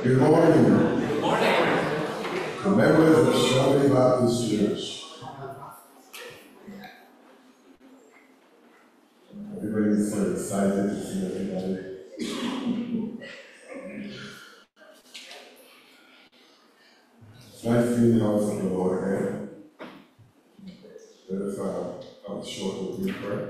Good morning. Good morning. The members of Chomedey Baptist Church. Everybody is so excited to see everybody. It's nice to be in the house of the Lord again. Let us have a short opening prayer.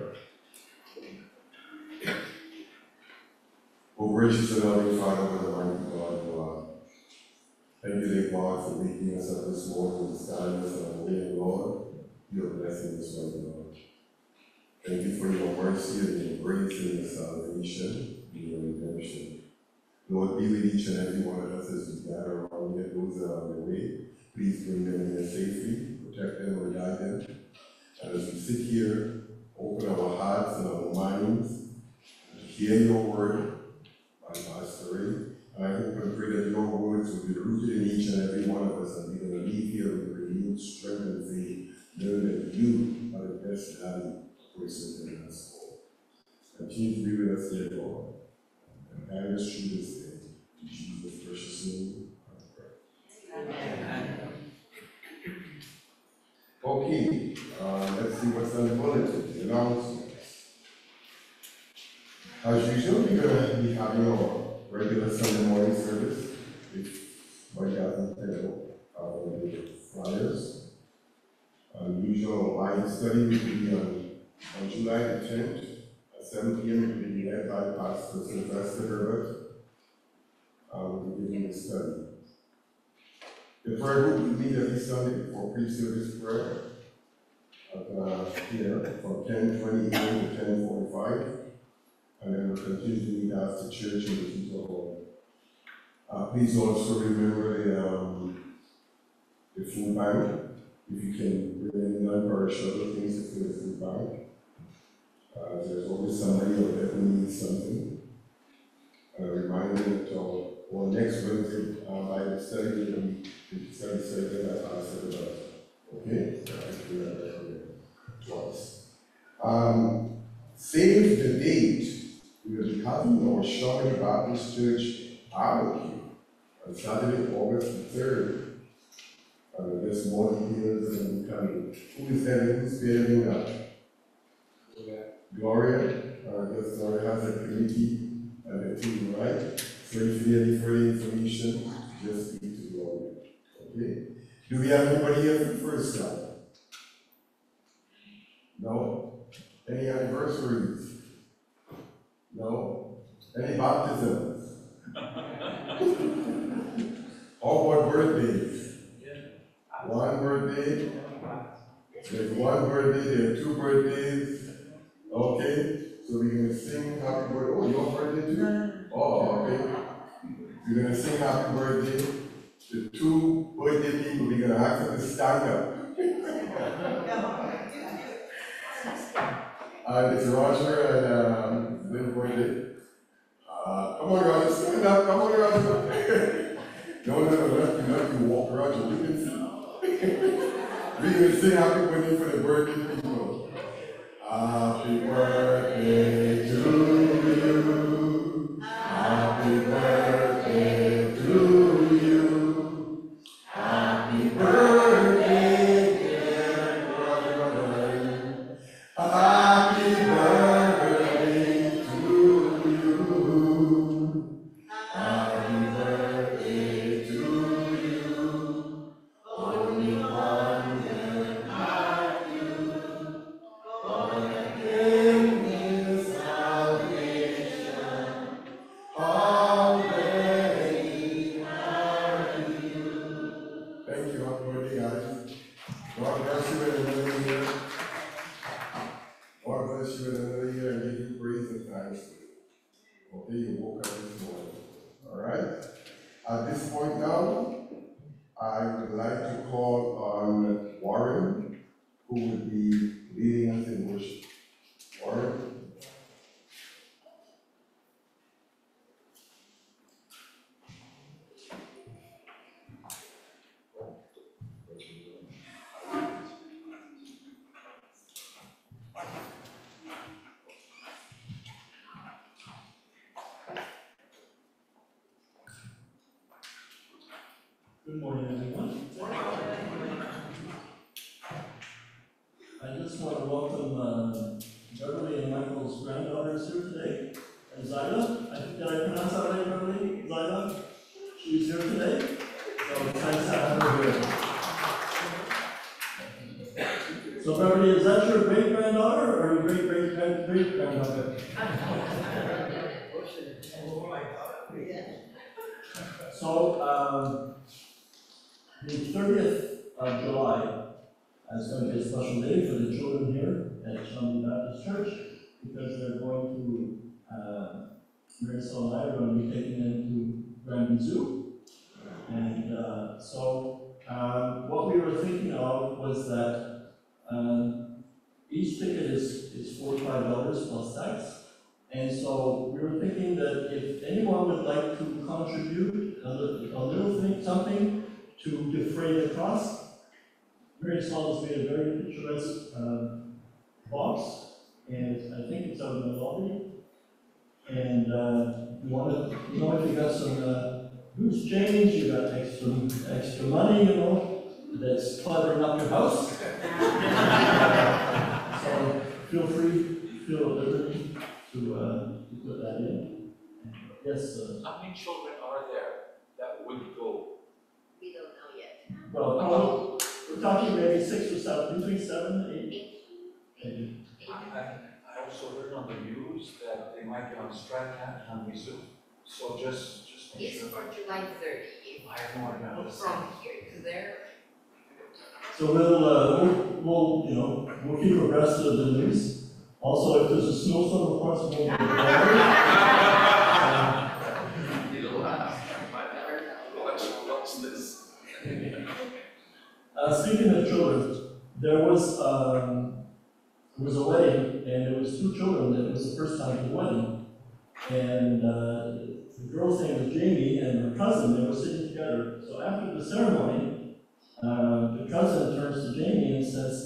Oh, gracious and loving Father, what a mighty God you are. Thank you, dear God, for waking us up this morning and starting us on our way, Lord. Your blessing is right, Lord. Thank you for your mercy and your grace and your salvation and your redemption. Lord, be with each and every one of us as we gather around here, those that are on their way. Please bring them in safely, protect them or guide them. And as we sit here, open our hearts and our minds to hear your word by Pastor Ray. And I hope and pray that your words will be rooted in each and every one of us, and we're going to leave here with renewed strength and faith, knowing that you are the best value person in us all. Continue to be with us, dear Lord, and guide us through this day. In Jesus' precious name, I pray. Amen. Okay, let's see what's on the bulletin. The announcements. As usual, we're going to be having our regular Sunday morning service. If my doesn't tell the flyers. Usual Bible study will be on July the 10th at 7 p.m. It will be led by Pastor Sylvester Herbert. We'll be giving the study. The prayer group will meet every Sunday for pre-service prayer here from 10:20 a.m. to 10:45. And then we'll continue to meet after church in the Peter Hall. Please also remember the food bank. If you can bring in non-perishable things to fill the food bank. There's always somebody out there who needs something. Reminder that our next Wednesday Bible study will be the study session that I said about. Okay? So I do that twice. Save the date. We will be having our Chomedey Baptist Church barbecue on Saturday, August the 3rd. There's more details and coming. Who is heading? Who's heading up? Gloria. Yes, Gloria has a committee and a team, right? So if you need any further information, just speak to Gloria. Okay? Do we have anybody here for the first time? No? Any anniversaries? No? Any baptisms? All about birthdays? One birthday? There's one birthday, there are two birthdays. Okay? So we're going to sing happy birthday. Oh, your birthday too? Oh, okay. We're going to sing happy birthday. The two birthday people, we're going to ask them to stand up. It's Roger and Lynn birthday. Come on, Roger, stand up. Come on, Roger. No, let you walk, Roger. We can sing. We're going to sing happy birthday for the birthday people. Happy birthday to you. Happy birthday to you. Happy birthday, dear brother. Happy birthday to you. Happy birthday to you. Only one can have you. Born again in salvation. Already have you. Thank you, happy birthday, guys. God bless you in another year. God bless you in another year and give you praise and thanks. Okay, you woke up this morning. Alright? At this point now, I would like to call on Warren, who will be leading us in worship. Warren? Good morning, everyone. I just want to welcome Beverly and Michael's granddaughters here today. And Zyda, did I pronounce that right, Beverly? Zyda? She's here today. So it's nice to have her here. So Beverly, is that your great-granddaughter or your great-great-great-granddaughter? So, the 30th of July is going to be a special day for the children here at Chomedey Baptist Church because they're going to, Marisol and I are going to be taking them to Grand Zoo. And what we were thinking of was that each ticket is $45 plus tax. And so we were thinking that if anyone would like to contribute a little thing, something to defray the cost, Marisol has made a very picturesque box, and I think it's out in the lobby. And you know, if you got some loose change, you got extra money, you know, that's cluttering up your house. So feel free, feel at liberty to put that in. Yes. How many children are there that would go? We don't know yet. Well, we're talking maybe 6 or 7, between 7 and 8. I also heard on the news that they might be on strike on Leroux. So just make It's sure. for July 30th. I have no idea. From here to there. So we'll keep abreast of the news. Also, if there's a snowstorm, of course, we'll be What's this? Speaking of children, there was a wedding, and there was 2 children. It was the first time at the wedding, and the girl's name was Jamie, and her cousin. They were sitting together. So after the ceremony, the cousin turns to Jamie and says,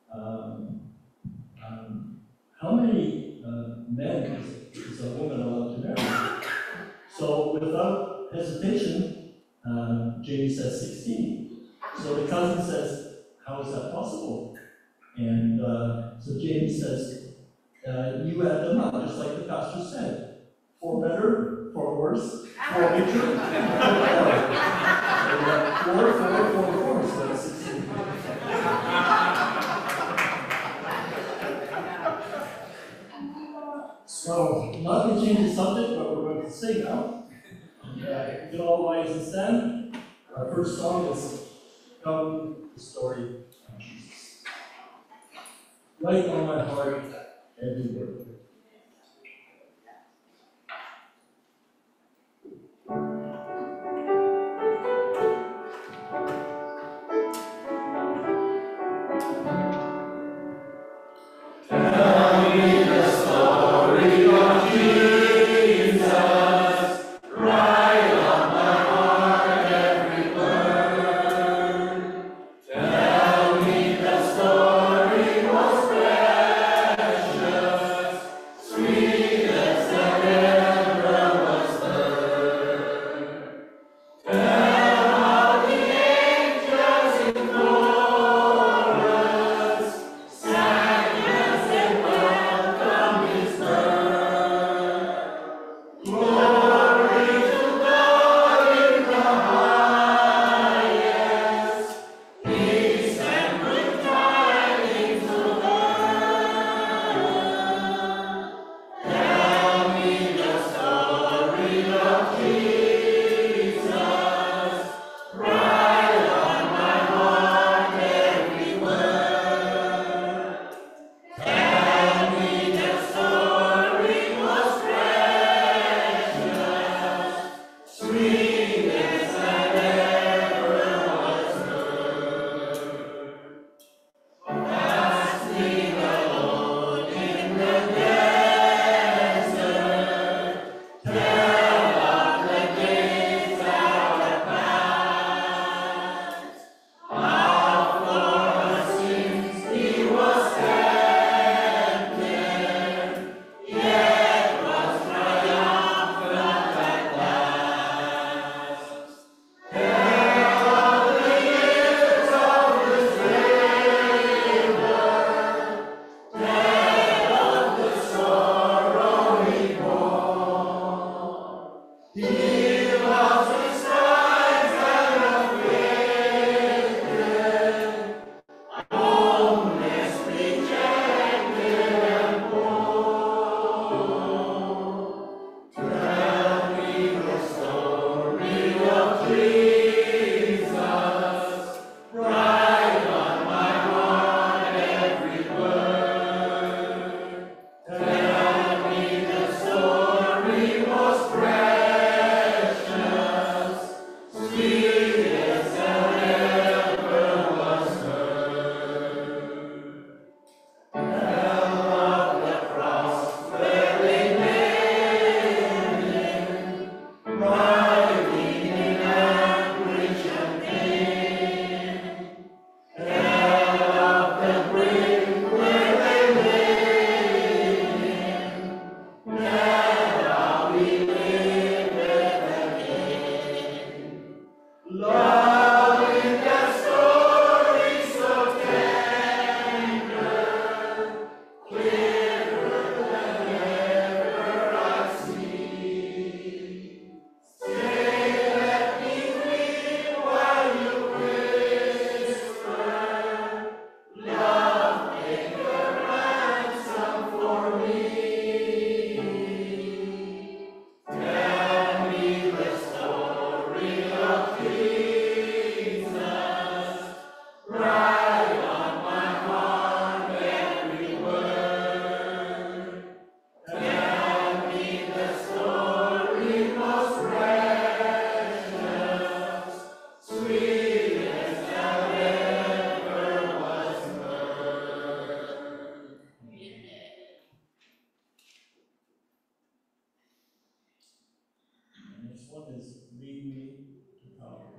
"How many men is a woman allowed to marry?" So without hesitation, Jamie says 16. So the cousin says, "How is that possible?" And so Jamie says, "You add them up, just like the pastor said. 4 better, 4 worse, 4 richer, 4 poorer. So you have 4, 4, 4, 4, so that's 16. So, not to change the subject, but we're going to sing now. If you all rise and stand, our first song is Come the Story of Jesus. Write on my heart every word. one is Lead Me to Calvary.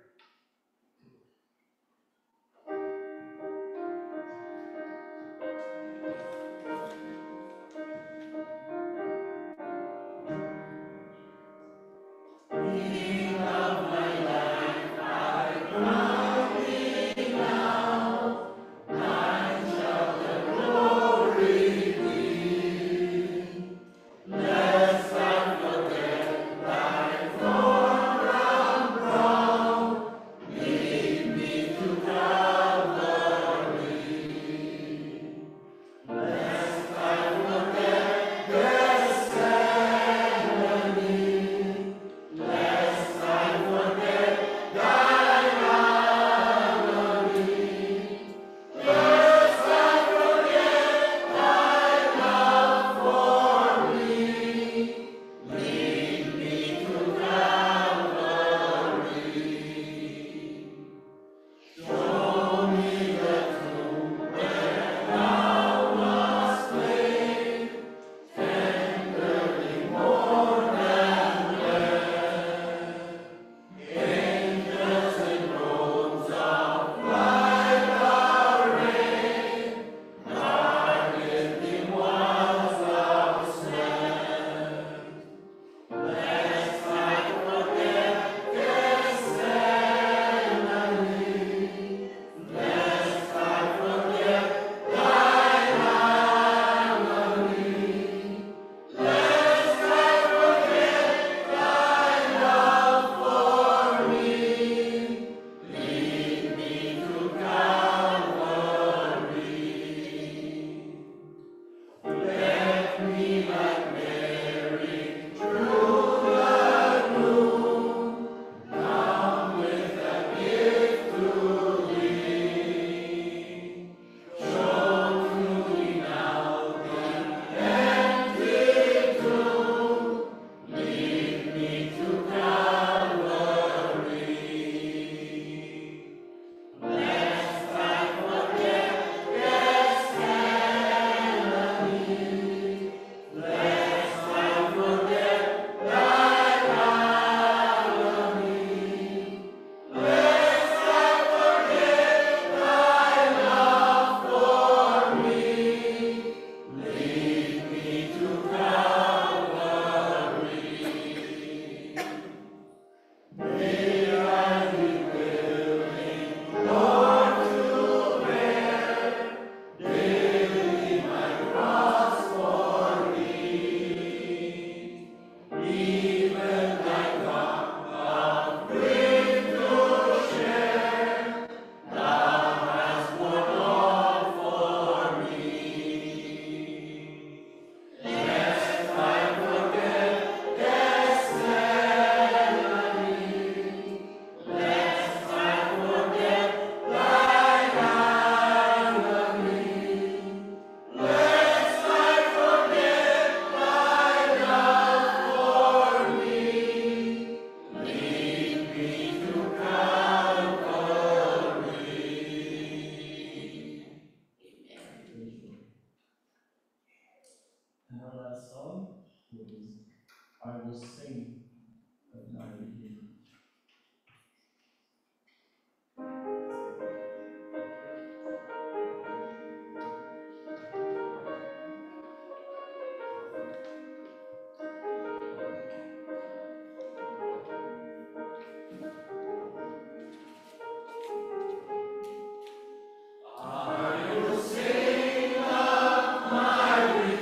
And our last song is I Will Sing of My Redeemer.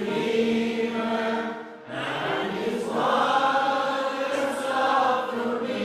For me.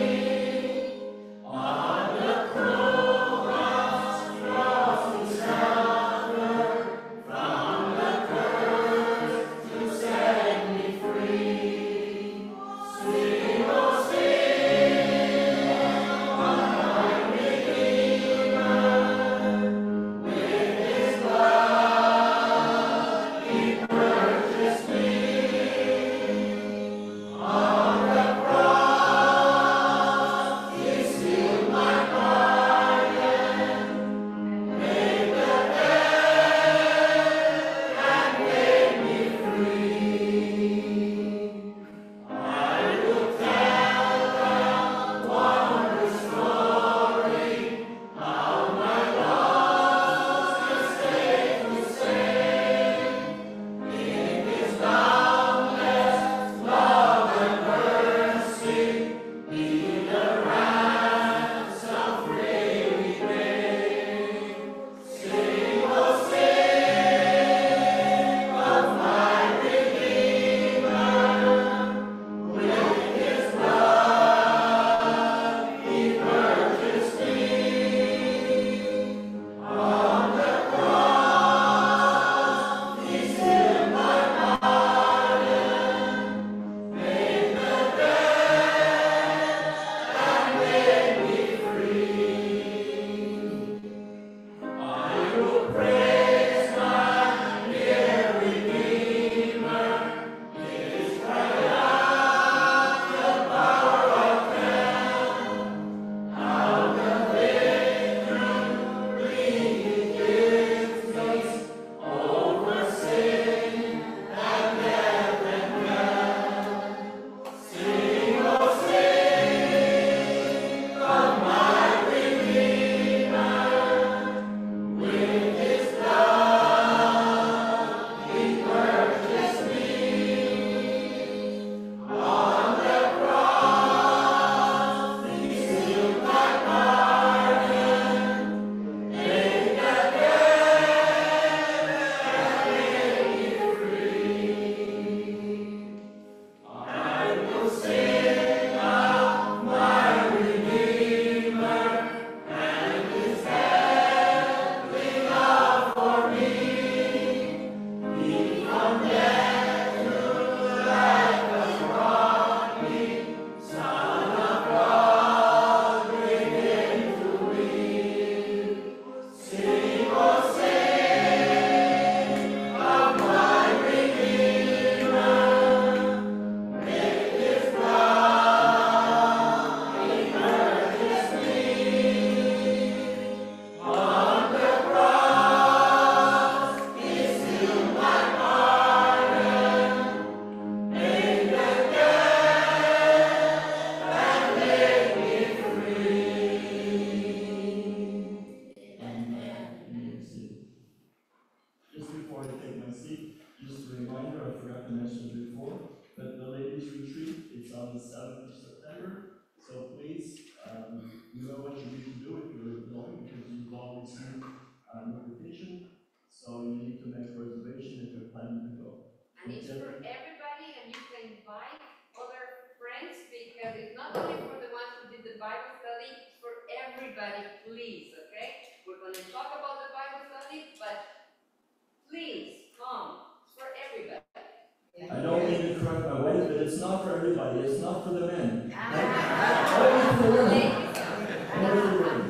forgot to mention it before, but the ladies retreat, it's on the 7th of September. So please, you know what you need to do if you're going, because you've all received notification. So you need to make a reservation if you're planning to go. And it's for everybody, and you can invite other friends, because it's not only for the ones who did the Bible study, it's for everybody, please, okay? We're gonna talk about the Bible study, but please, come, it's for everybody. I don't mean to correct my wife, but it's not for everybody, it's not for the men. Ah. Only for the women. Thank you. Only for the women.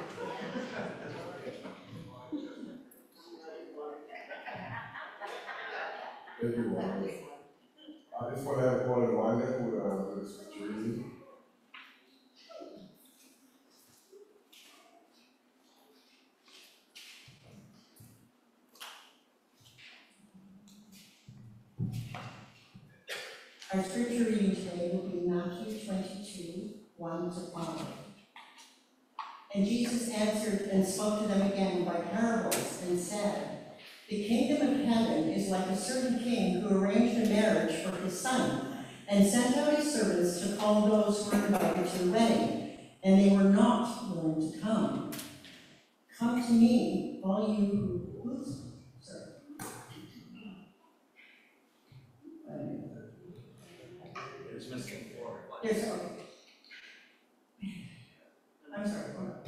Thank you, Juan. I just want to have Paul and Wanda with the scripture reading. Our scripture reading today will be Matthew 22, 1 to 5. And Jesus answered and spoke to them again by parables and said, the kingdom of heaven is like a certain king who arranged a marriage for his son and sent out his servants to call those who were invited to the wedding, and they were not willing to come. Come to me, all you who, It's missing four. There's, I'm sorry, hold on.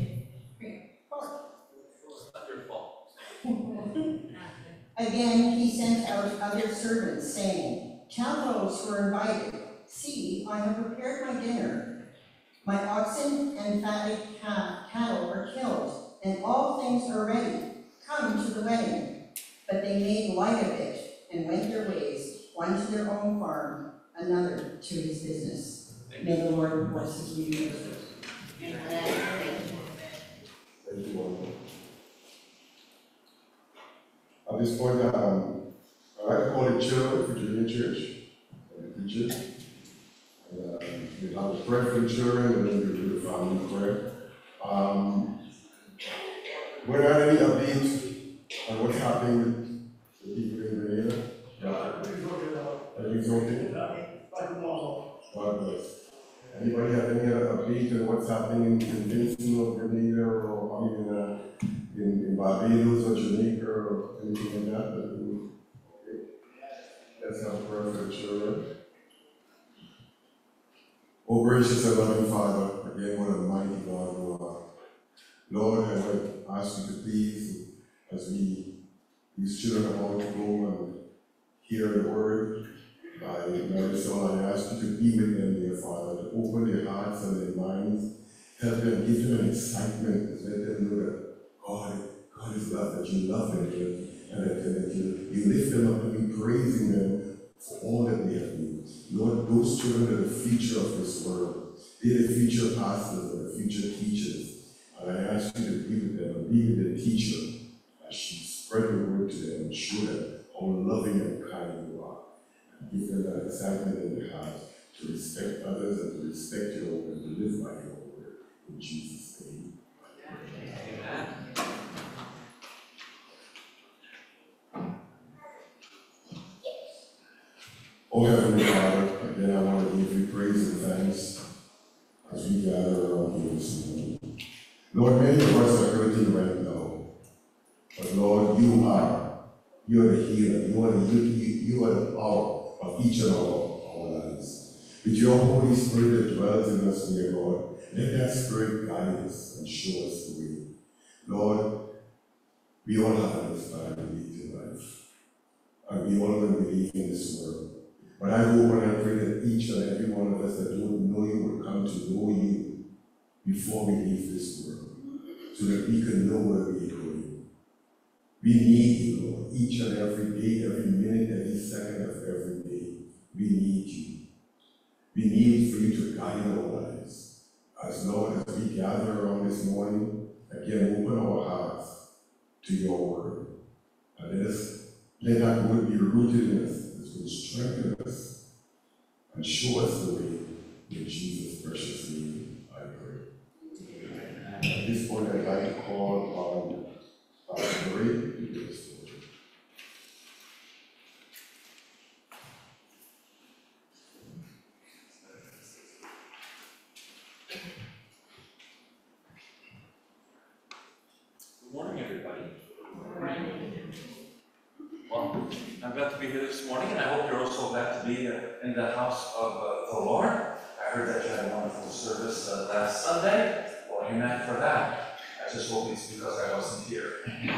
It's not your fault. Again, he sent out other servants, saying, tell those who are invited, see, I have prepared my dinner. My oxen and fatted cattle are killed, and all things are ready. Come to the wedding. But they made light of it and went their ways, one to their own farm, another to his business. May the Lord bless his reading of his word. Thank you, Wanda. At this point, I like to call it children for Julian Church. Teachers. We have a prayer for the children, and then we do the family prayer. Were there any updates on what's happening with the people in Grenada? Everything's okay? God bless. Anybody have any other update on what's happening in Vincent or Grenada or in Barbados or Jamaica or anything like that? Okay. Let's have prayer for the children. Oh, gracious and loving Father, again, what a mighty God you are. Lord, I would ask you to please, as these children are about to go and hear the word by Marisol, I ask you to be with them, dear Father, to open their hearts and their minds, help them, give them an excitement, let them know that God is love, that you love them, and that you lift them up and be praising them for all that they have been. Lord, those children are the future of this world. They're the future pastors and the future teachers. And I ask you to be with them and be with the teacher as she spread the word to them and show them how loving and kind you are. And give them that excitement in their hearts to respect others and to respect your word and to live by your word. In Jesus' name. Amen. Oh, Heavenly Father, again I want to give you praise and thanks as we gather around you this morning. Lord, many of us are hurting right now, but Lord, you're the healer, you are the power of each and all our lives. With your Holy Spirit that dwells in us, dear Lord, let that Spirit guide us and show us the way. Lord, we all have an aspiring life, and we all will believe in this world. But I hope and I pray that each and every one of us that don't know you will come to know you before we leave this world, so that we can know where we are going. We need you, Lord, each and every day, every minute, every second of every day. We need you. We need for you to guide our lives. As Lord, as we gather around this morning, again, open our hearts to your word. And let that word be rooted in us. Will strengthen us and show us the way. In Jesus' precious name, I pray. At this point, I'd like to call on Pastor Ray to give us the word. here this morning, and I hope you're also glad to be in the house of the Lord. I heard that you had a wonderful service last Sunday. Well, amen for that. I just hope it's because I wasn't here.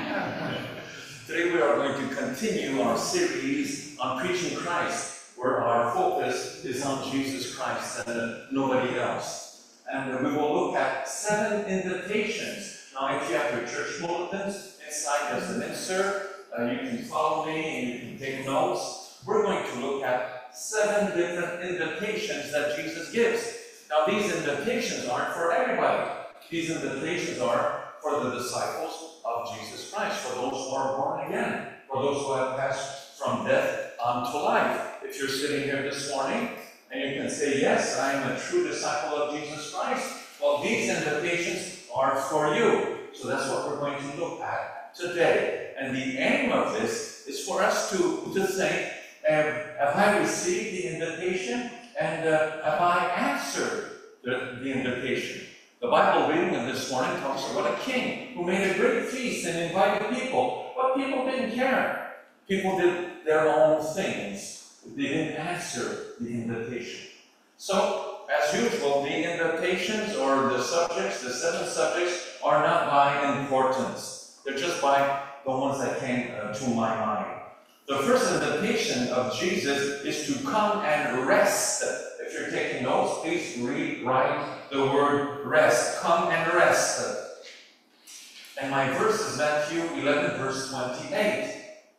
Today we are going to continue our series on preaching Christ, where our focus is on Jesus Christ and nobody else. And we will look at 7 invitations. Now, if you have your church bulletins, inside there's an insert. You can follow me and you can take notes. We're going to look at 7 different invitations that Jesus gives. Now, these invitations aren't for everybody. These invitations are for the disciples of Jesus Christ, for those who are born again, for those who have passed from death unto life. If you're sitting here this morning and you can say, yes, I am a true disciple of Jesus Christ, well, these invitations are for you. So that's what we're going to look at today. And the aim of this is for us to think, have I received the invitation and have I answered the invitation? The Bible reading of this morning talks about a king who made a great feast and invited people, but people didn't care. People did their own things. They didn't answer the invitation. So, as usual, the invitations or the subjects, the 7 subjects, are not by importance. They're just by the ones that came to my mind. The first invitation of Jesus is to come and rest. If you're taking notes, please write the word rest. Come and rest. And my verse is Matthew 11, verse 28.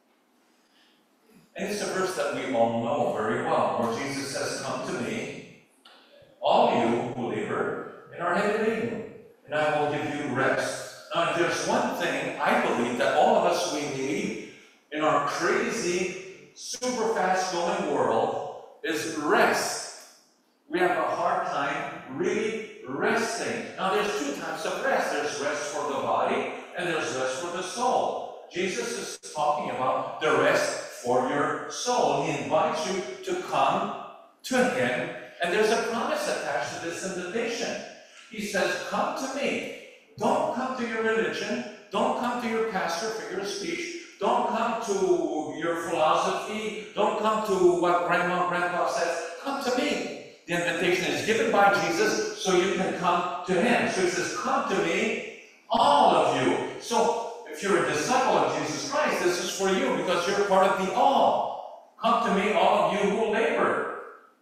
And it's a verse that we all know very well, where Jesus says, come to me, all you who labor and are heavy laden, and I will give you rest. Now, if there's one thing I believe that all of us we need in our crazy, super fast-going world is rest. We have a hard time really resting. Now, there's 2 types of rest. There's rest for the body, and there's rest for the soul. Jesus is talking about the rest for your soul. He invites you to come to Him, and there's a promise attached to this invitation. He says, come to me. Don't come to your religion. Don't come to your pastor for your speech. Don't come to your philosophy. Don't come to what grandma and grandpa says. Come to me. The invitation is given by Jesus so you can come to Him. So He says, come to me, all of you. So if you're a disciple of Jesus Christ, this is for you because you're part of the all. Come to me, all of you who labor.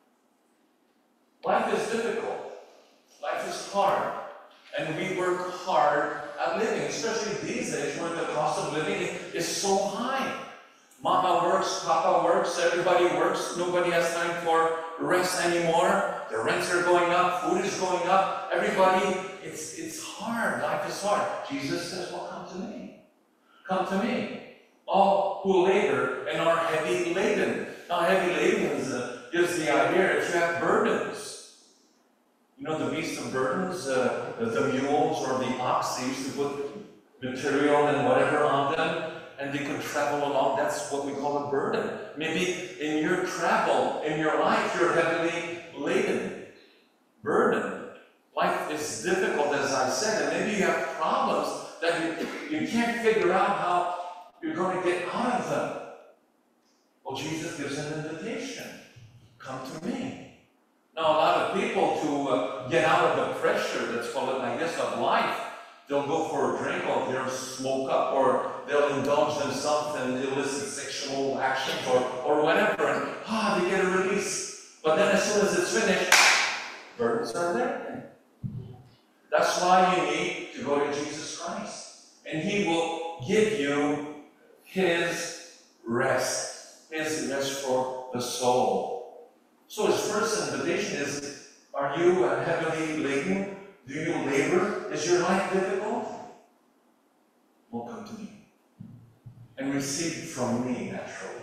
Life is difficult. Life is hard. And we work hard at living, especially these days where the cost of living is so high. Mama works, Papa works, everybody works. Nobody has time for rest anymore. The rents are going up, food is going up. Everybody, it's hard. Life is hard. Jesus says, well, come to me. Come to me. All who labor and are heavy laden. Now, heavy laden gives the idea if you have burdens. You know, the beasts of burdens, the mules or the ox, they used to put material and whatever on them, and they could travel along. That's what we call a burden. Maybe in your travel, in your life, you're heavily laden, burdened. Life is difficult, as I said, and maybe you have problems that you can't figure out how you're going to get out of them. Well, Jesus gives an invitation. Come to me. Now, a lot of people, to get out of the pressure, let's call it like this, of life, they'll go for a drink, or they'll smoke up, or they'll indulge themselves in illicit sexual actions, or whatever, and they get a release. But then as soon as it's finished, burdens are there. That's why you need to go to Jesus Christ. And He will give you His rest for the soul. So His first invitation is, are you heavily laden? Do you labor? Is your life difficult? Well, come to me and receive from me naturally.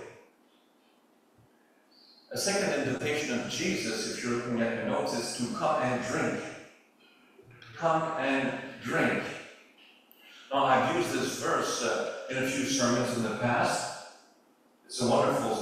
A second invitation of Jesus, if you're looking at your notes, is to come and drink. Come and drink. Now, I've used this verse in a few sermons in the past. It's a wonderful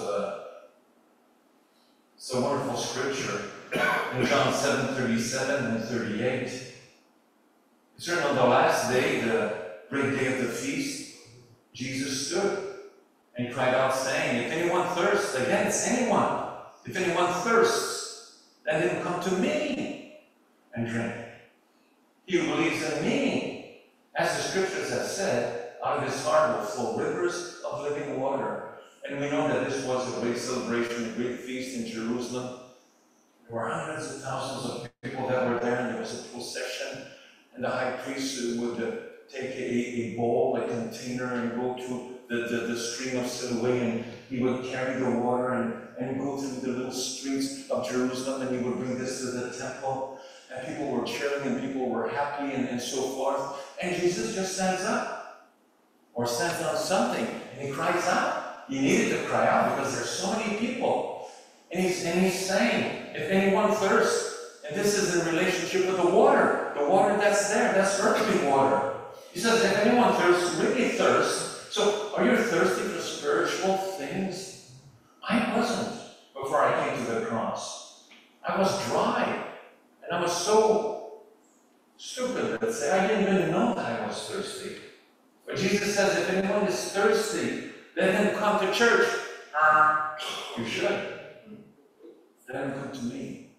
scripture in John 7:37 and 38. It's written on the last day, the great day of the feast, Jesus stood And he cried out, saying, if anyone thirsts, again, it's anyone. If anyone thirsts, let him come to me and drink. He who believes in me, as the scriptures have said, out of his heart will flow rivers of living water. And we know that this was a great celebration, a great feast in Jerusalem. There were hundreds of thousands of people that were there, and there was a procession. And the high priest would take a bowl, a container, and go to the stream of Siloé, and he would carry the water and go through the little streets of Jerusalem, and he would bring this to the temple. And people were cheering, and people were happy, and so forth. And Jesus just stands up, or stands on something, and he cries out. He needed to cry out because there's so many people. And he's saying, if anyone thirsts, and this is in relationship with the water that's there, that's earthly water. He says, if anyone thirsts, really thirsts. So, are you thirsty for spiritual things? I wasn't before I came to the cross. I was dry. And I was so stupid, let's say, I didn't even know that I was thirsty. But Jesus says, if anyone is thirsty, let him come to church. You should. Let him come to me.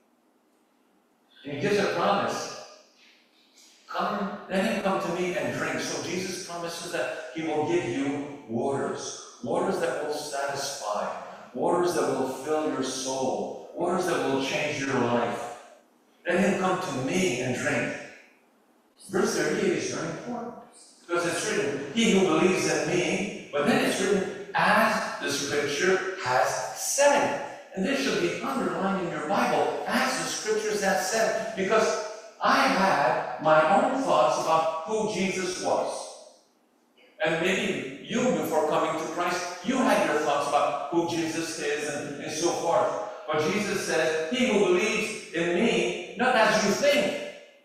And he gives a promise. Come, let him come to me and drink. So Jesus promises that he will give you waters. Waters that will satisfy. Waters that will fill your soul. Waters that will change your life. Let him come to me and drink. Verse 38 is very important. Because it's written, he who believes in me, but then it's written, as the scripture has said. And this should be underlined in your Bible, as the scriptures have said, because I had my own thoughts about who Jesus was. And maybe you, before coming to Christ, you had your thoughts about who Jesus is and so forth. But Jesus says, he who believes in me, not as you think,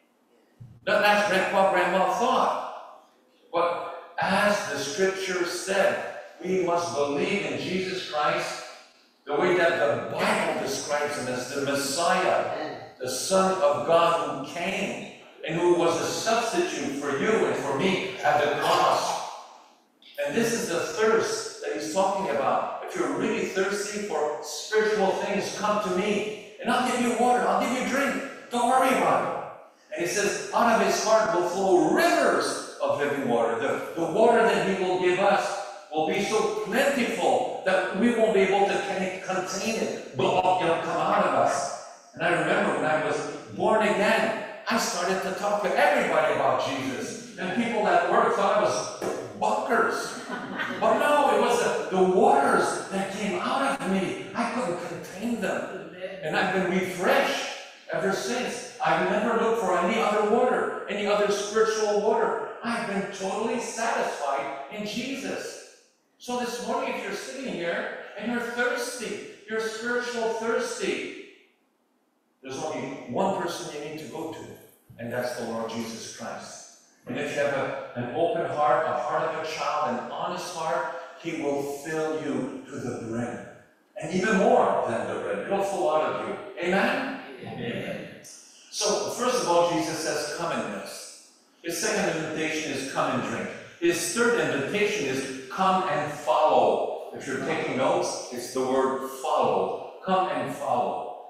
not as Grandma thought, but as the scripture said. We must believe in Jesus Christ the way that the Bible describes him as the Messiah, the Son of God who came and who was a substitute for you and for me at the cross. And this is the thirst that he's talking about. If you're really thirsty for spiritual things, come to me and I'll give you water, I'll give you drink. Don't worry about it. And he says, out of his heart will flow rivers of living water. The water that he will give us will be so plentiful that we won't be able to contain it. It'll come out of us. And I remember when I was born again, I started to talk to everybody about Jesus. And people at work thought I was bonkers. But no, it was the waters that came out of me. I couldn't contain them. And I've been refreshed ever since. I've never looked for any other water, any other spiritual water. I've been totally satisfied in Jesus. So this morning, if you're sitting here and you're thirsty, you're spiritual thirsty, there's only one person you need to go to, and that's the Lord Jesus Christ. And if you have an open heart, a heart of a child, an honest heart, he will fill you to the brim. And even more than the brim. It'll flow out of you. Amen? Amen. So, first of all, Jesus says, come and rest. His second invitation is come and drink. His third invitation is come and follow. If you're taking notes, it's the word follow. Come and follow.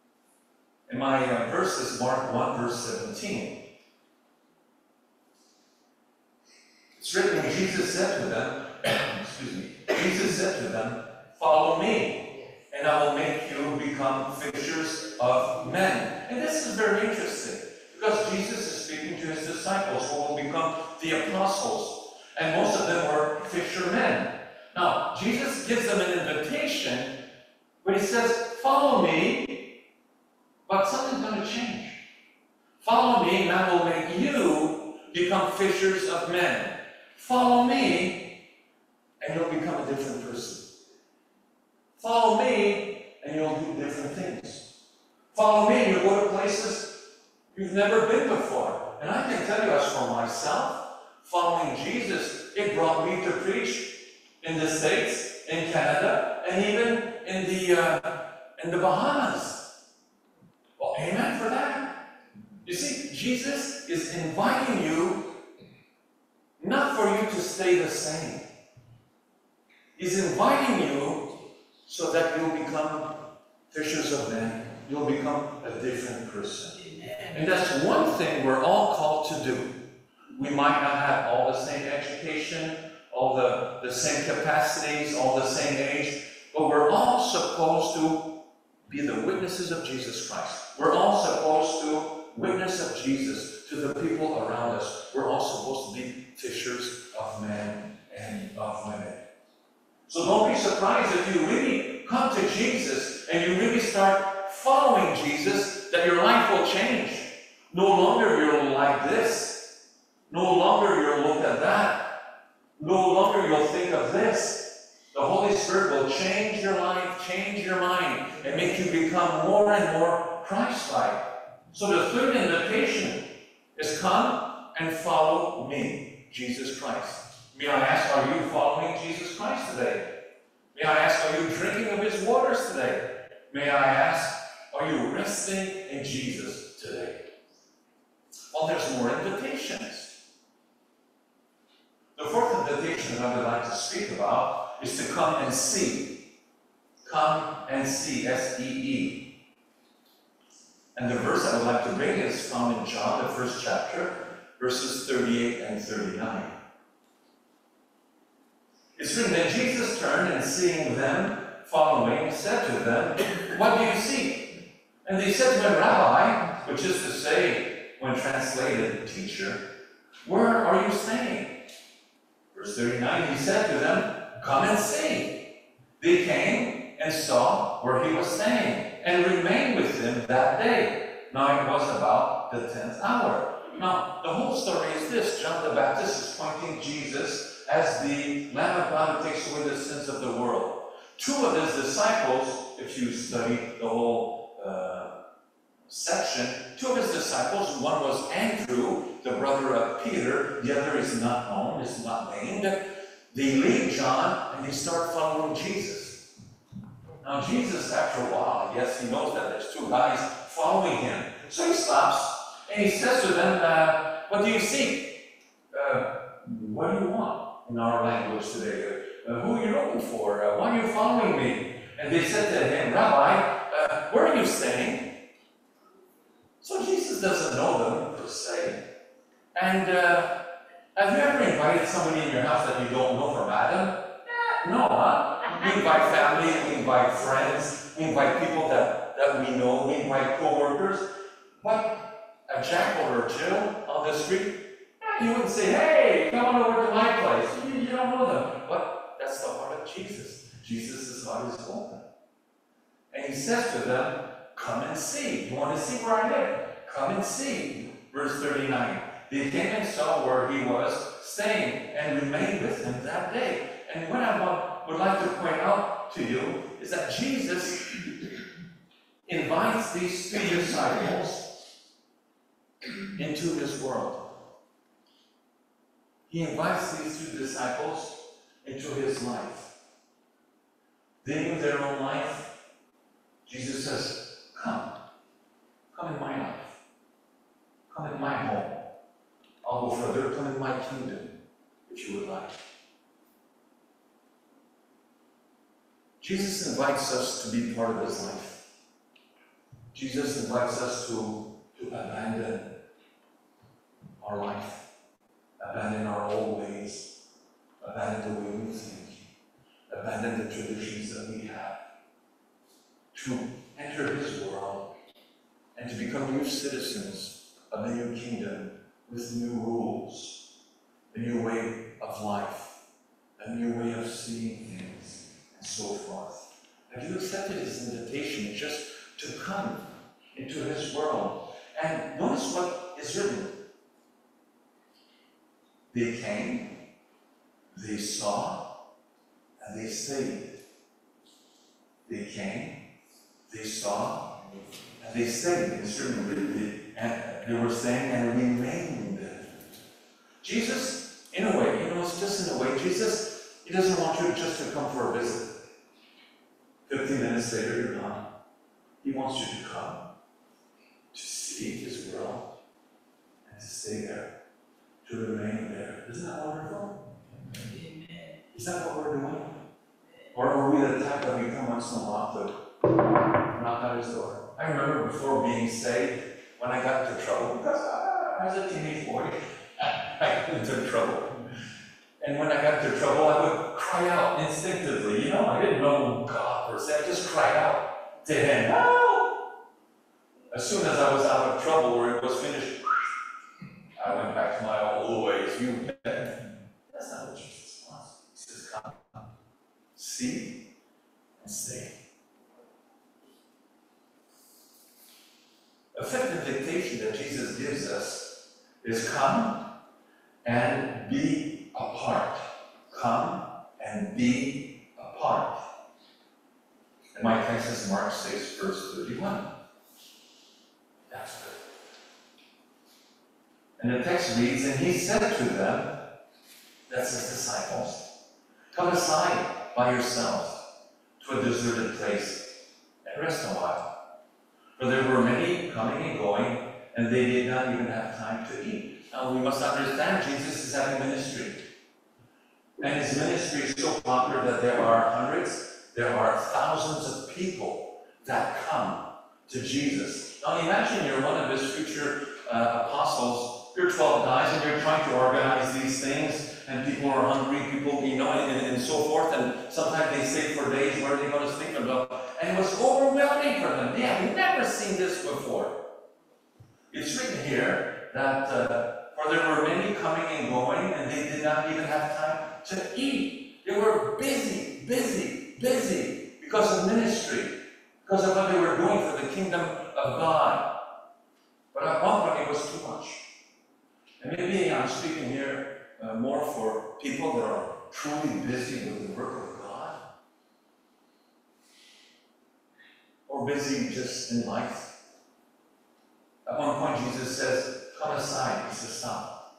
And my verse is Mark 1, verse 17. It's written, Jesus said to them, Jesus said to them, follow me, and I will make you become fishers of men. And this is very interesting, because Jesus is speaking to his disciples who will become the apostles. And most of them were fishermen. Now, Jesus gives them an invitation, but he says, follow me, but something's going to change. Follow me, and I will make you become fishers of men. Follow me, and you'll become a different person. Follow me, and you'll do different things. Follow me, and you'll go to places you've never been before. And I can tell you, as for myself, following Jesus, it brought me to preach in the States, in Canada, and even in the Bahamas. Well, amen for that. You see, Jesus is inviting you not for you to stay the same. He's inviting you so that you'll become fishers of men. You'll become a different person. And that's one thing we're all called to do. We might not have all the same education, all the same capacities, all the same age, but we're all supposed to be the witnesses of Jesus Christ. We're all supposed to witness of Jesus to the people around us. We're all supposed to be fishers of men and of women. So don't be surprised if you really come to Jesus and you really start following Jesus, that your life will change. No longer you'll like this. No longer you'll look at that. No longer you'll think of this. The Holy Spirit will change your life, change your mind, and make you become more and more Christ-like. So the third invitation is come and follow me, Jesus Christ. May I ask, are you following Jesus Christ today? May I ask, are you drinking of his waters today? May I ask, are you resting in Jesus today? Well, there's more invitations. The fourth invitation that I would like to speak about is to come and see. Come and see, S-E-E. And the verse I would like to bring is found in John, the 1st chapter, verses 38 and 39. It's written that Jesus turned and seeing them following, said to them, "What do you seek?" And they said to him, "Rabbi," which is to say, when translated, teacher, "where are you staying?" Verse 39, he said to them, "Come and see." They came and saw where he was staying, and remained with him that day. Now it was about the 10th hour. Now, the whole story is this. John the Baptist is pointing Jesus as the Lamb of God who takes away the sins of the world. Two of his disciples, if you study the whole section, two of his disciples, one was Andrew, the brother of Peter, the other is not known, is not named. They leave John and they start following Jesus. Now Jesus, after a while, yes, he knows that there's two guys following him. So he stops and he says to them, "What do you seek? What do you want?" In our language today, who are you looking for? Why are you following me? And they said to him, "Rabbi, where are you staying?" So Jesus doesn't know them, per se. And have you ever invited somebody in your house that you don't know from Adam? No, huh? We invite family, we invite friends, we invite people that we know, we invite co-workers. But a Jack or a Jill on the street, you wouldn't say, "Hey, come on over to my place." You don't know them. But that's the heart of Jesus. Jesus' heart is open. And he says to them, "Come and see." You want to see where I live? Come and see. Verse 39. They came and saw where he was staying and remained with him that day. And what I would like to point out to you is that Jesus invites these two disciples into his world. He invites these two disciples into his life. They knew their own life. Jesus says, "Come. Come in my life. Come in my home. I'll go further. Come in my kingdom, if you would like." Jesus invites us to be part of his life. Jesus invites us to abandon our life, abandon our old ways, abandon the way we think, abandon the traditions that we have, to enter his world and to become new citizens of the new kingdom with new rules, a new way of life, a new way of seeing things, and so forth. Have you accepted his invitation just to come into his world? And notice what is written. They came, they saw, and they stayed. They came, they saw, and they stayed. It's written, they were staying and remained. Jesus, in a way, it's just in a way, Jesus, he doesn't want you just to come for a visit. 15 minutes later, you're gone. He wants you to come, to see his world, and to stay there, to remain there. Isn't that wonderful? Amen. Is that what we're doing? Or are we the type that we come once in a while to knock on his door? I remember before being saved, when I got into trouble, because I was a teenage boy, I got into trouble. And when I got into trouble, I would cry out instinctively. You know, I didn't know God per se, I just cried out to him, "Help!" As soon as I was out of trouble or it was finished, I went back to my old ways. You bet. That's not what Jesus wants. He says, come, see, and stay. A fifth invitation that Jesus gives us is come and be apart. Come and be apart. And my text is Mark 6, verse 31. That's good. And the text reads, and he said to them, that's his disciples, come aside by yourselves to a deserted place and rest a while. For there were many coming and going, and they did not even have time to eat. Now we must understand Jesus is having ministry. And his ministry is so popular that there are hundreds, there are thousands of people that come to Jesus. Now imagine you're one of his future apostles, you're 12 guys and you're trying to organize these things, and people are hungry, people, you know, and so forth, and sometimes they stay for days, what are they going to sleep about? And it was overwhelming for them. They have never seen this before. It's written here that, for there were many coming and going, and they did not even have time to eat. They were busy because of ministry, because of what they were doing for the kingdom of God. But at one point it was too much. And maybe I'm speaking here more for people that are truly busy with the work of God, or busy just in life. At one point Jesus says, come aside. He says, stop.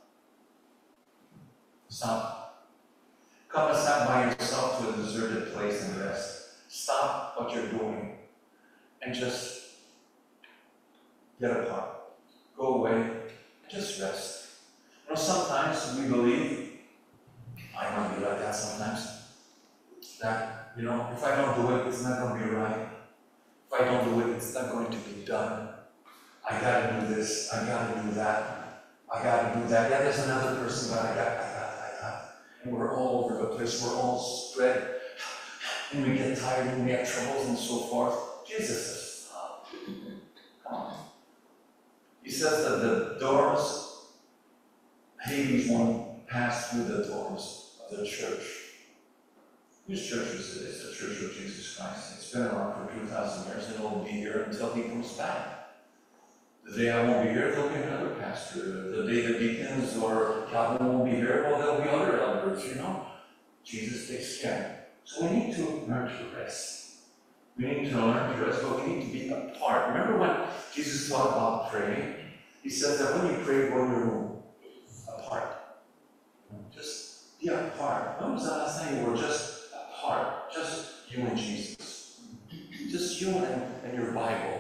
Stop. Come aside by yourself to a deserted place and rest. Stop what you're doing and just get apart. Go away. Just rest. You know, sometimes we believe, I want to be like that sometimes, that, you know, if I don't do it, it's not going to be right. If I don't do it, it's not going to be done. I gotta do this, I gotta do that, I gotta do that. Yeah, there's another person, but I got. And we're all over the place, we're all spread, and we get tired, and we have troubles and so forth. Jesus says, stop. Come on. He says that the doors, Hades won't pass through the doors of the church. Whose church is it? It's the church of Jesus Christ. It's been around for 2,000 years, and it will be here until he comes back. The day I won't be here, there'll be another pastor. The day the deacons or Calvin won't be here, well, there'll be other elders, you know. Jesus takes care. So we need to learn to rest. We need to learn to rest, but we need to be apart. Remember when Jesus taught about praying? He said that when you pray, go in your room, apart. Just be apart. When was the last time you were just apart? Just you and Jesus. Just you and your Bible.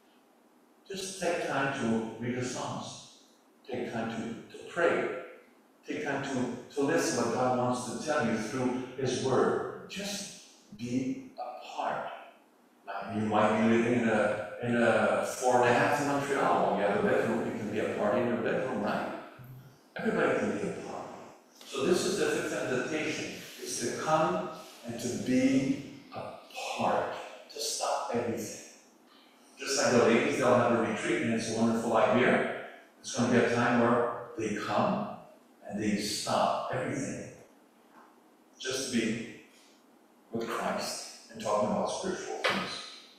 Just take time to read the Psalms. Take time to pray. Take time to listen what God wants to tell you through his word. Just be apart. Now, you might be living in a 4.5 in Montreal. You have a bedroom, you can be apart in your bedroom, right? Everybody can be apart. So this is the fifth invitation, is to come and to be apart, to stop everything. Just like the ladies, they'll have a retreat, and it's a wonderful idea. It's going to be a time where they come and they stop everything. Just to be with Christ and talking about spiritual things.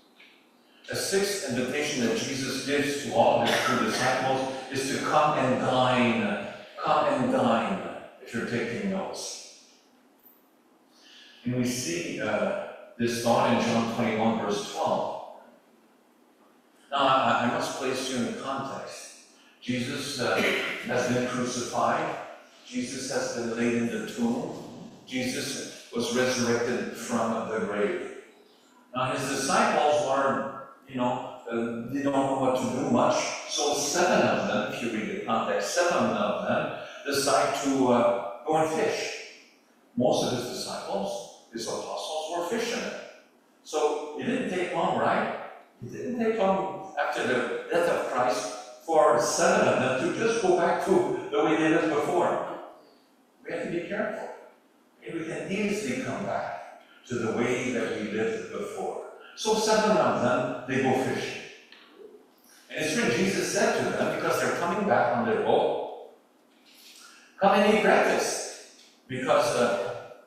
A sixth invitation that Jesus gives to all of his true disciples is to come and dine. Come and dine, if you're taking notes. And we see this thought in John 21, verse 12. Now, I must place you in the context. Jesus has been crucified. Jesus has been laid in the tomb. Jesus was resurrected from the grave. Now, his disciples are, they don't know what to do much. So 7 of them, if you read the context, 7 of them decide to go and fish. Most of his disciples, his apostles, were fishermen. So it didn't take long, right? It didn't take long after the death of Christ for 7 of them to just go back to the way they lived before. We have to be careful. And we can easily come back to the way that we lived before. So 7 of them, they go fishing. And it's when Jesus said to them, because they're coming back on their boat, come and eat breakfast. Because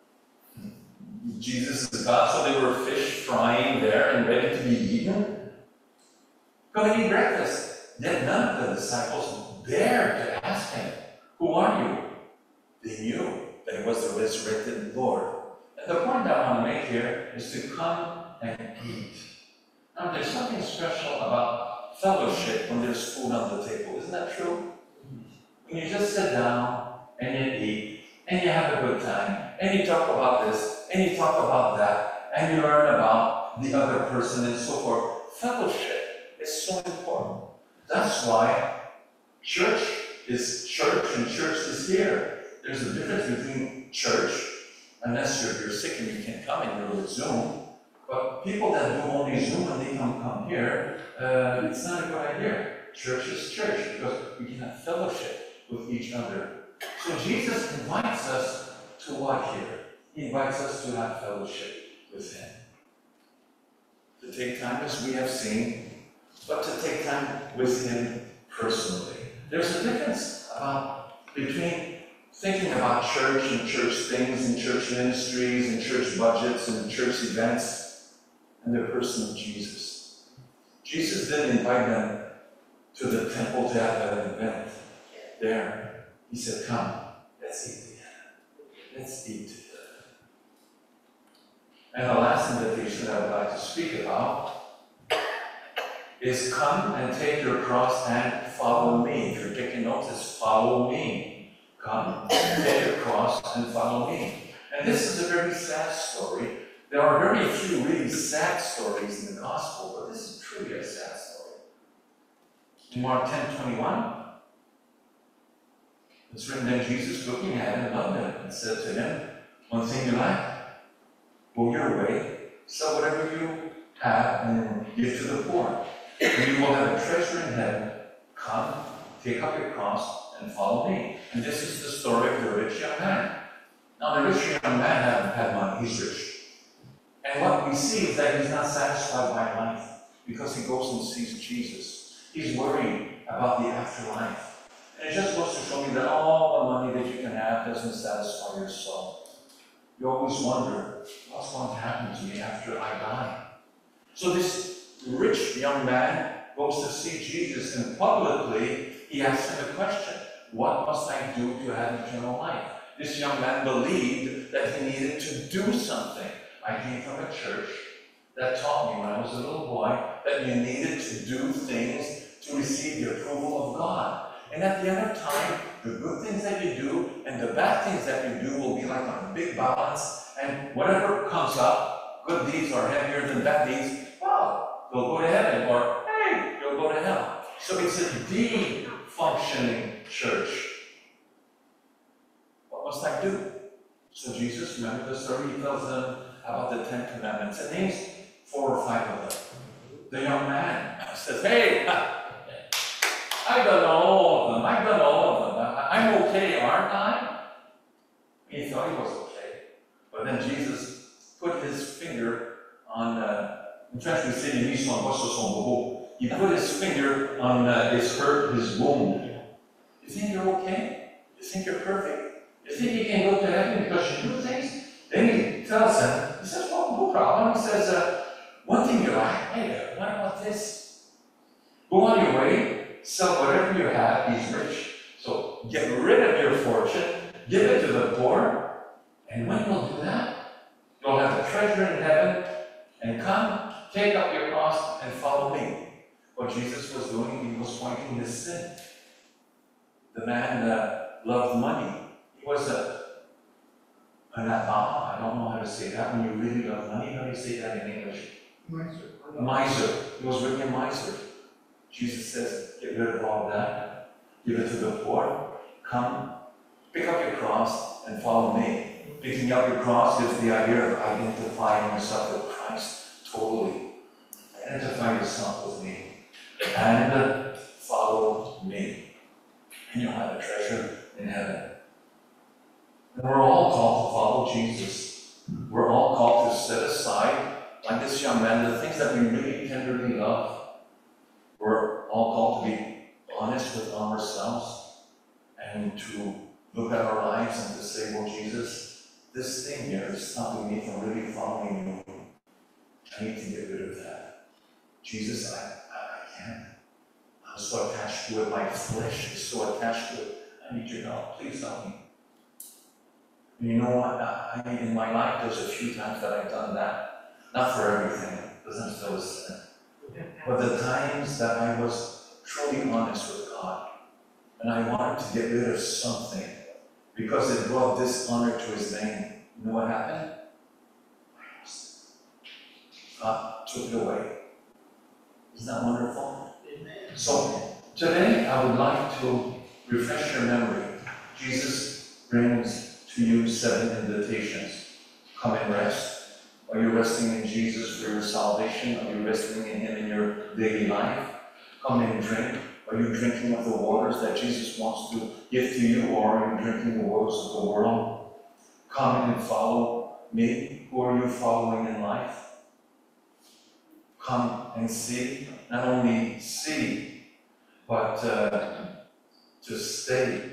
Jesus is God, so they were fish frying there and ready to be eaten. Come and eat breakfast. Yet none of the disciples dared to ask him, who are you? They knew that he was the resurrected Lord. And the point that I want to make here is to come and eat. Now there's something special about fellowship when there's food on the table. Isn't that true? When you just sit down and you eat, and you have a good time, and you talk about this, and you talk about that, and you learn about the other person and so forth. Fellowship is so important. That's why church is church and church is here. There's a difference between church, unless you're sick and you can't come and you're with Zoom. But people that do only Zoom and they come here, it's not a good idea. Church is church because we can have fellowship with each other. So Jesus invites us to what here? He invites us to have fellowship with him. To take time as we have seen, but to take time with him personally. There's a difference between thinking about church and church things and church ministries and church budgets and church events and the person of Jesus. Jesus didn't invite them to the temple to have an event there. He said, come, let's eat together. Let's eat together. And the last invitation that I would like to speak about is come and take your cross and follow me. If you're taking notes, it's follow me. Come and take your cross and follow me. And this is a very sad story. There are very few really sad stories in the gospel, but this is truly a sad story. In Mark 10:21, it's written that Jesus looking at him loved him and said to him, one thing you lack, go your way, sell whatever you have and give to the poor. And you will have a treasure in heaven. Come, take up your cross, and follow me. And this is the story of the rich young man. Now, the rich young man had money. He's rich. And what we see is that he's not satisfied by life because he goes and sees Jesus. He's worried about the afterlife. And it just goes to show me that all the money that you can have doesn't satisfy your soul. You always wonder, what's going to happen to me after I die? So this rich young man goes to see Jesus, and publicly he asks him a question. What must I do to have eternal life? This young man believed that he needed to do something. I came from a church that taught me when I was a little boy that you needed to do things to receive the approval of God. And at the end of time, the good things that you do and the bad things that you do will be like on a big balance, and whatever comes up, good deeds are heavier than bad deeds, well, you'll go to heaven, or hey, you'll go to hell. So it's a deed-functioning church. What must I do? So Jesus, remember the story, he tells them about the 10 Commandments, and names 4 or 5 of them. The young man says, hey, I've done all of them. I'm okay, aren't I? He thought he was okay. But then Jesus put his finger on, in French we say, il mit son doigt sur son bobo. He put his finger on his wound. You think you're okay? You think you're perfect? You think you can go to heaven because you do things? Then he tells him, he says, well, no problem. He says, one thing you lack, hey, what about this? Go on your way, sell whatever you have, he's rich. So get rid of your fortune, give it to the poor, and when you'll do that, you'll have a treasure in heaven, and come, take up your cross, and follow me. What Jesus was doing, he was pointing his sin. The man loved money. He was an avare, I don't know how to say that, when you really love money, how do you say that in English? Miser. A miser. He was really a miser. Jesus says, get rid of all that, give it to the poor, come, pick up your cross, and follow me. picking up your cross gives the idea of identifying yourself with Christ totally. Identify yourself with me and follow me, and you'll have a treasure in heaven. And we're all called to follow Jesus. We're all called to set aside, like this young man, the things that we really tenderly love. We're all called to be honest with ourselves and to look at our lives and to say, well, Jesus, this thing here is stopping me from really following you. I need to get rid of that. Jesus, I can't. I'm so attached to it. My flesh is so attached to it. I need your help. Please help me. And you know what? In my life, there's a few times that I've done that. Not for everything, because I'm still a sinner. But the times that I was truly honest with God, and I wanted to get rid of something because it brought dishonor to his name, you know what happened? I lost it. God took it away. Isn't that wonderful? Amen. So today I would like to refresh your memory. Jesus brings to you 7 invitations. Come and rest. Are you resting in Jesus for your salvation? Are you resting in him in your daily life? Come and drink. Are you drinking of the waters that Jesus wants to give to you, or are you drinking the waters of the world? Come and follow me. Who are you following in life? Come and see. Not only see, but to stay.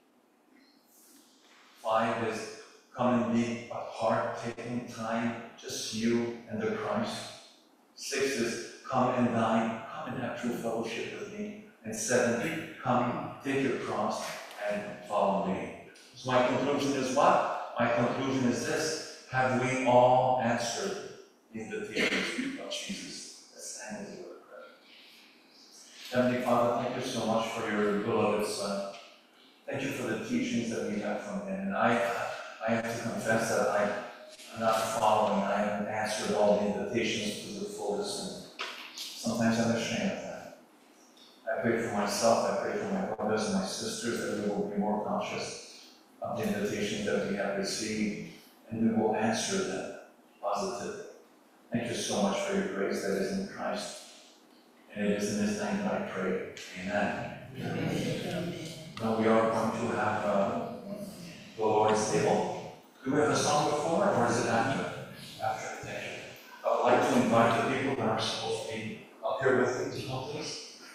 5 is come and be a part, taking time, just you and the Christ. 6 is come and dine, come and have true fellowship with me. And 7, come, take your cross and follow me. So my conclusion is what? My conclusion is this: have we all answered the invitations of Jesus? Let's stand as you would pray. Heavenly Father, thank you so much for your beloved Son. Thank you for the teachings that we have from him. And I have to confess that I'm not following. I haven't answered all the invitations to the fullest. And sometimes I'm ashamed of that. I pray for myself, I pray for my brothers and my sisters that we will be more conscious of the invitations that we have received, and we will answer them positively. Thank you so much for your grace that is in Christ. And it is in his name that I pray. Amen. Amen. Now we are going to have the Lord's table. Do we have a song before, or is it after? After, thank you. I would like to invite the people that are supposed to be up here with me to come, please.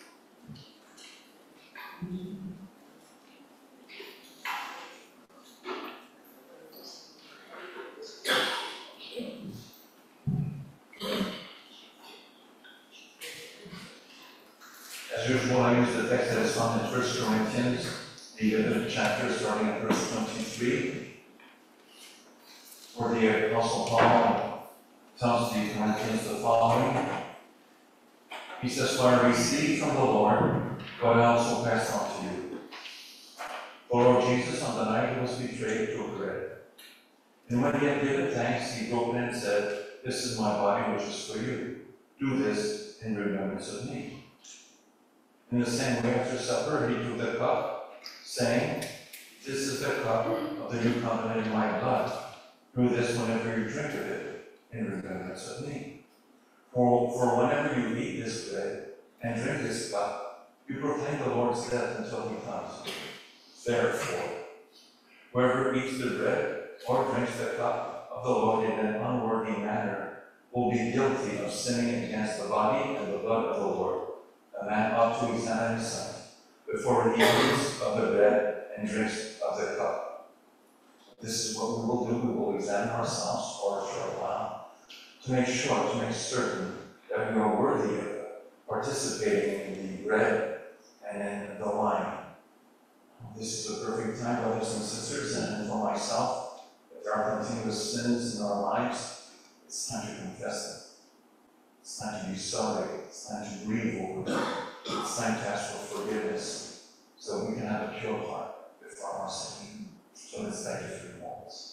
As usual, I use the text that is found in 1 Corinthians, the 11th chapter, starting at verse 23, where the Apostle Paul tells the Corinthians the following. He says, "For I received from the Lord what I also passed on to you. The Lord Jesus, on the night he was betrayed, took bread. And when he had given thanks, he broke it and said, 'This is my body, which is for you. Do this in remembrance of me.' In the same way, after supper, he took the cup, saying, 'This is the cup of the new covenant in my blood. Do this whenever you drink of it, in remembrance of me. For whenever you eat this bread and drink this cup, you proclaim the Lord's death until he comes. Therefore, whoever eats the bread or drinks the cup of the Lord in an unworthy manner will be guilty of sinning against the body and the blood of the Lord. A man ought to examine himself before he eats of the bread and drinks of the cup.'" This is what we will do. We will examine ourselves for a short while to make sure, to make certain that we are worthy of participating in the bread and in the wine. This is the perfect time, brothers and sisters, and for myself, if there are continuous sins in our lives, it's time to confess them. It's time to be sorry. It's time to grieve over them. It's time to ask for forgiveness so we can have a pure heart before our Savior. So let's thank you for your moments.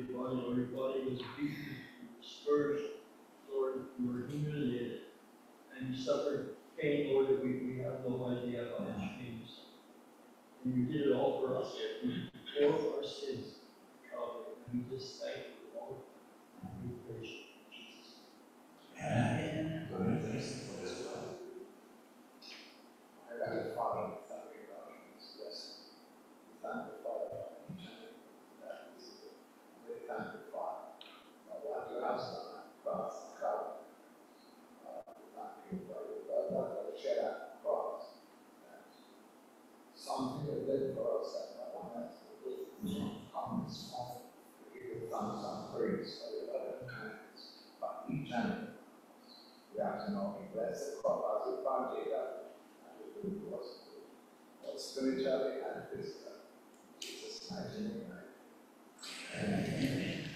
body, Lord, your body was beaten, scourged, Lord, you were humiliated, and you suffered pain, Lord, that we have no idea how much pain you suffered. And you did it all for us, for our sins, Calvary. And we just thank you, Lord. We praise you, Jesus. Amen. Lord, thank you for this blood. I got a Father, thank you, God, yes. Thank you, Father, that is it. We thank you, Father, for what you have done across the Calvary. Thank you for your blood that was shed at the cross. Something you did for us that no one else will do. Come this morning, to give you thanks and praise for your loving kindness. But each and every one of us, we have to know we bless the cross as we partake of it, and we do to us good, both spiritually and physically. In Jesus' mighty name, amen.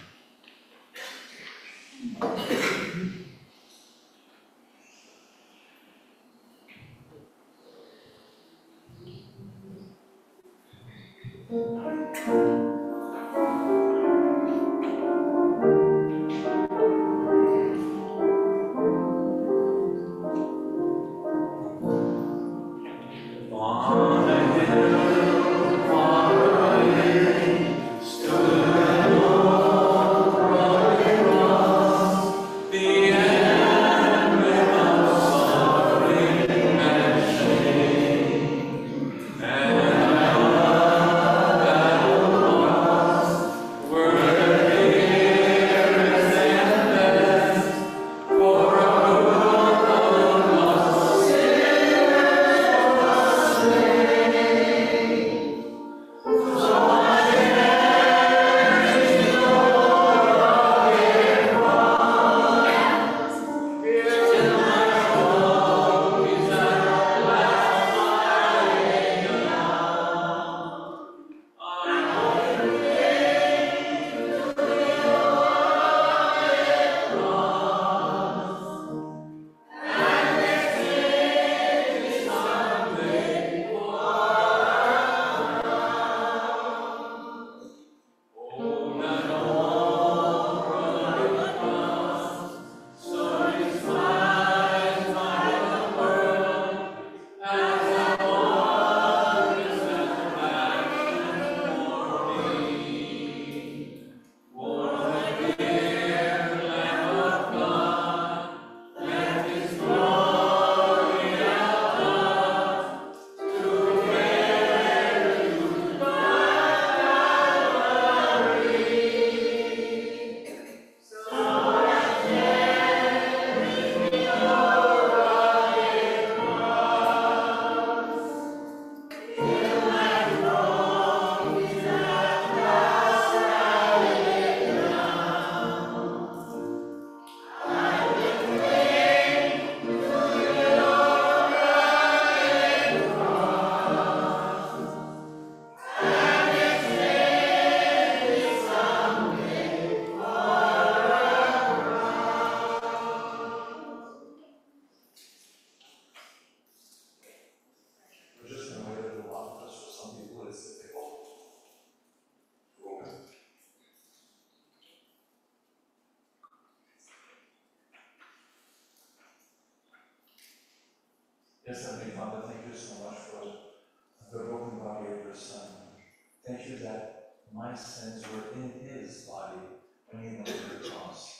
Yes, Heavenly Father, thank you so much for the broken body of your Son. Thank you that my sins were in his body when he went to the cross.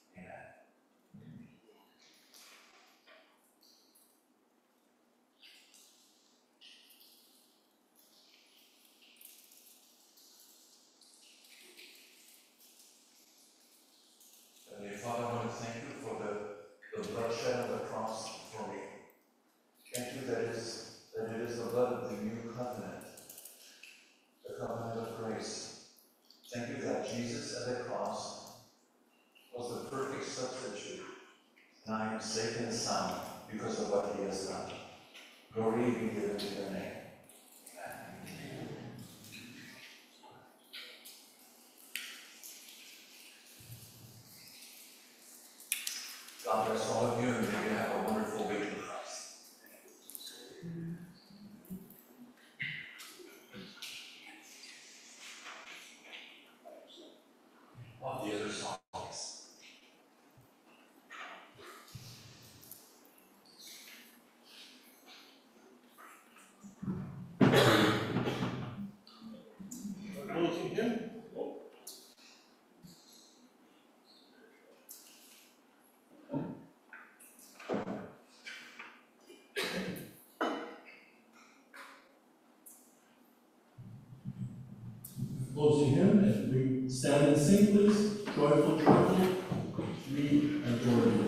Amen. Heavenly Father, I want to thank you for the bloodshed on the cross for me. Thank you that it is the blood of the new covenant, the covenant of grace. Thank you that Jesus at the cross was the perfect substitute, and I am safe and sound because of what he has done. Glory be given to your name. Amen. God bless all of you, and may you have a wonderful week in Christ. of the other songs. Closing hymn. Closing hymn, and we stand and sing, please. Joyful, joyful, we adore you.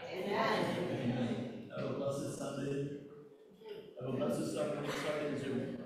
Have a blessed Sunday. Have a blessed Sunday.